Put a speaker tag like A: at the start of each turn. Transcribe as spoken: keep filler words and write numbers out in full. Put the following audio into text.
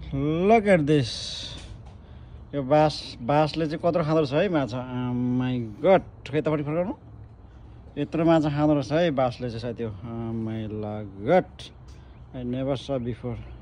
A: Look at this. यो बास बासले चाहिँ कत्रो खाँदो रहेछ है माछा माई गड यतापट्टि फर्काउनु यत्रो माछा खाँदो रहेछ है बासले चाहिँ साथी हो my god I never saw before